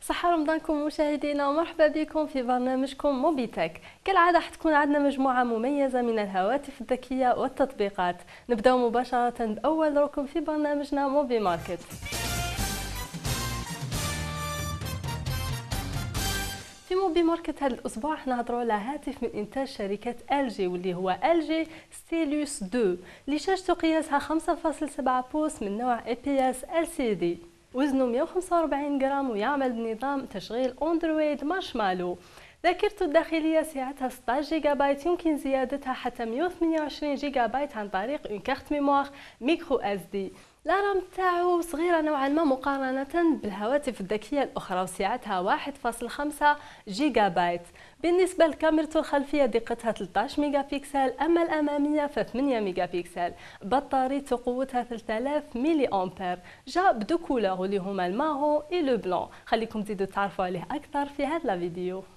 صحة رمضانكم مشاهدينا ومرحبا بكم في برنامجكم موبيتك. كالعادة حتكون عندنا مجموعة مميزة من الهواتف الذكية والتطبيقات. نبدأ مباشرة بأول ركن في برنامجنا موبي ماركت. في موبي ماركت هذا الأسبوع حنهضروا على هاتف من إنتاج شركة LG واللي هو LG ستيليوس 2 اللي شاشته قياسها 5.7 بوص من نوع IPS LCD، وزنه 145 جرام ويعمل بنظام تشغيل اندرويد مارشمالو. ذاكرته الداخلية سعتها 16 جيجا بايت، يمكن زيادتها حتى 128 جيجا بايت عن طريق اون كارت ميموار ميكرو SD. الرام تاعو صغيرة نوعا ما مقارنة بالهواتف الذكية الأخرى وسعتها 1.5 جيجا بايت. بالنسبة لكاميرته الخلفية دقتها 13 ميجا بكسل، أما الأمامية ف 8 ميجا بكسل. بطاريته قوتها 3000 ملي أمبير. جاء بدو كولور اللي هما المارون و لو بلون. خليكم تزيدوا تعرفوا عليه أكثر في هذا الفيديو.